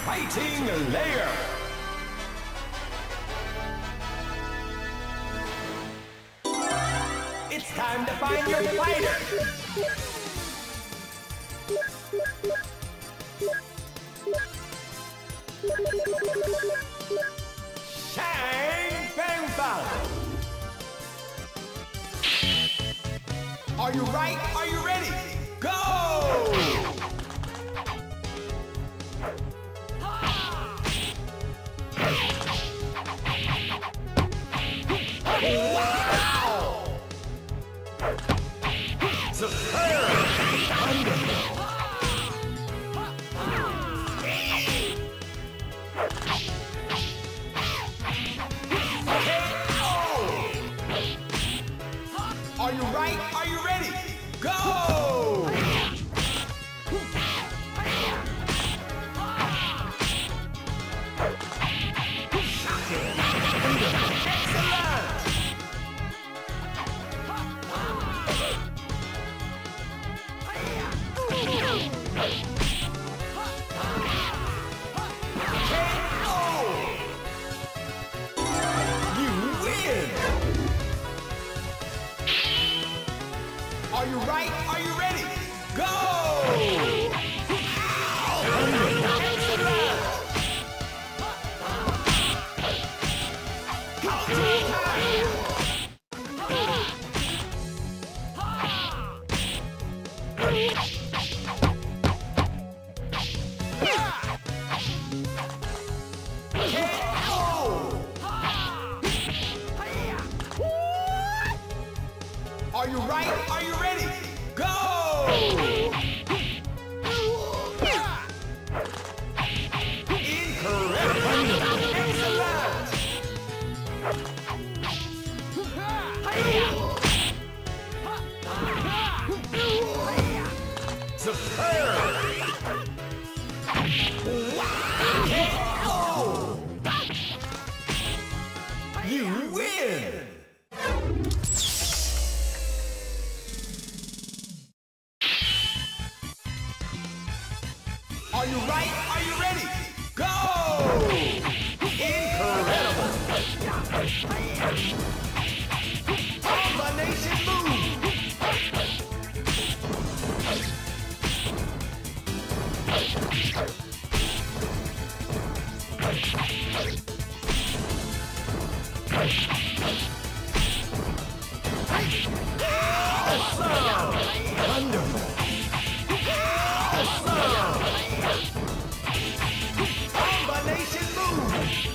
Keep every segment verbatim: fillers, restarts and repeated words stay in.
Fighting Layer. It's time to find your fighter. Shang Fang Fang. Are you right? Are you ready? Go! Wow! Superb! Are you right? Are you ready? Go! Are you right? Are you ready? Go! Are you right? Are you ready? Go! Incredible! Excellent! Superb! Wow! You win! Are you right? Are you ready? Go! Incredible! Combination move! Awesome! Wonderful! Awesome! Combination move!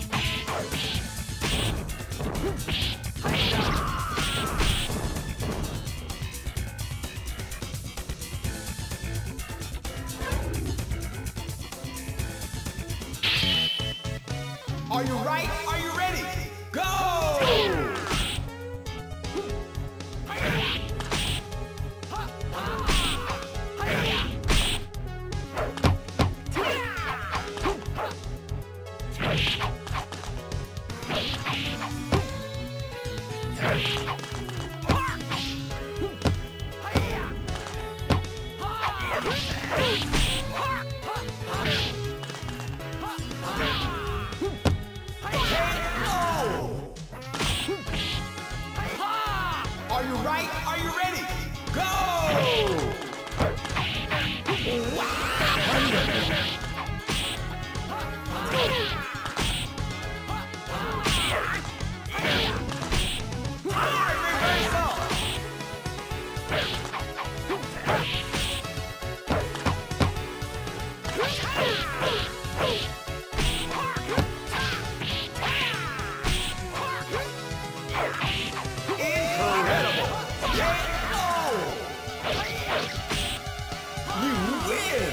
Are you right? Are you ready? Go! Are you right? Are you ready? Go! Incredible! You win!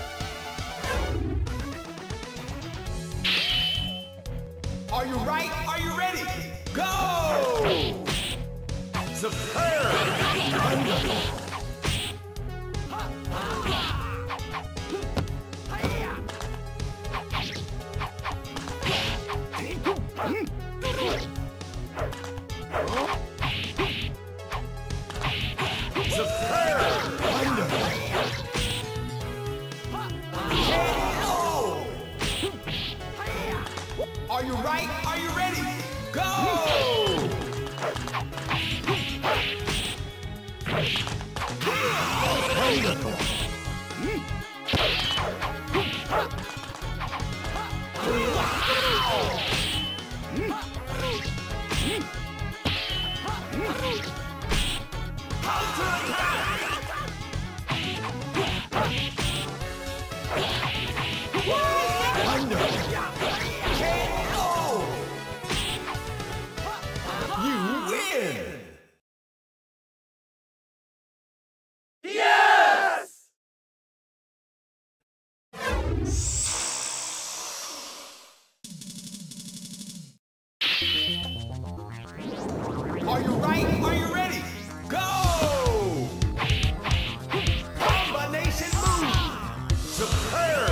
Are you right? Are you ready? Go! Superb! Wonderful! Superb! Wonderful! you right? Are you ready? Go! You win! Yes! Are you right? Are you ready? Go! Combination move! Superb!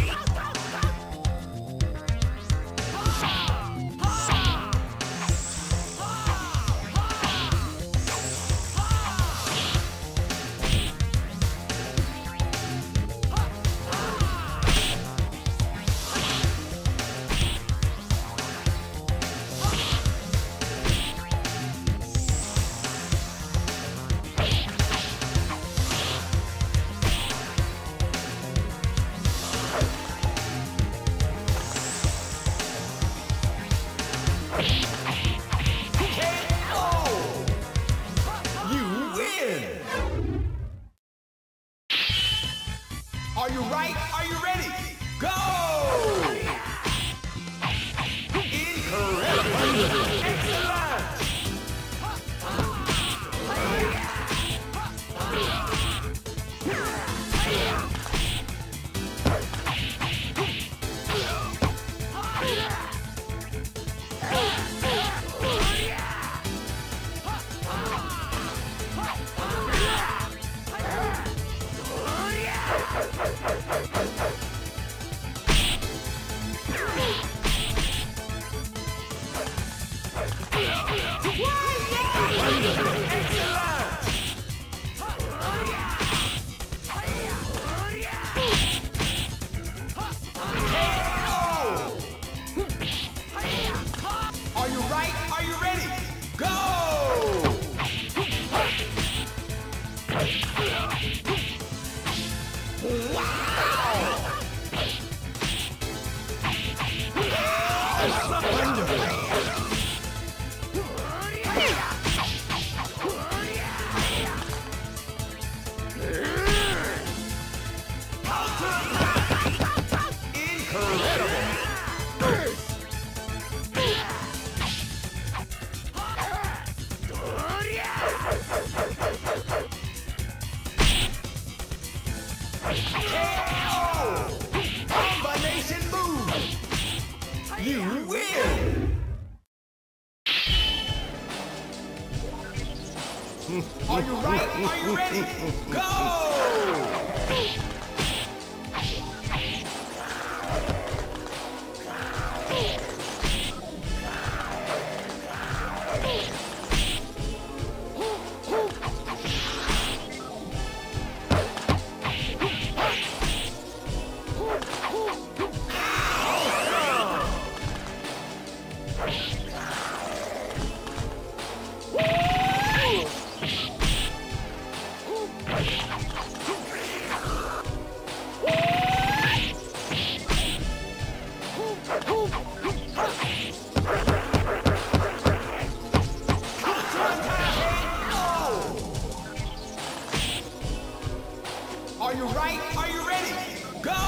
Are you right? Are you ready? Go! Incredible! Excellent! Are you right? Are you ready? Go! Combination move! You win! Are you right? Are you ready? Go! Are you right? Are you ready? Go!